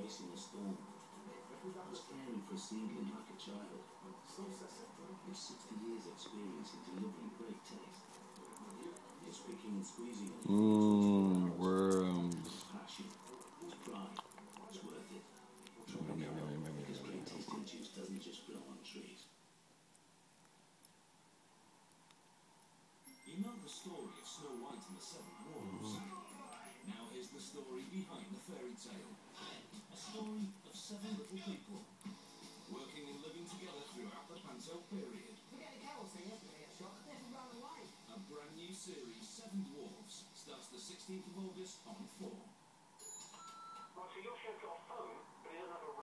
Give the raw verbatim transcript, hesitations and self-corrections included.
facing a storm. It's caring for a seedling like a child. It's sixty years experience in delivering great taste. It's picking and squeezing on Mmm, worms. passion. It's pride. It's worth it. Because great tasting juice doesn't just grow on trees. You know the story of Snow White and the Seven Dwarfs. Now here's the story behind the fairy tale. A story of seven little people working and living together throughout the Panto period. Forget the cows thing yesterday, Shock. Never ran away. A brand new series, Seven Dwarfs, starts the sixteenth of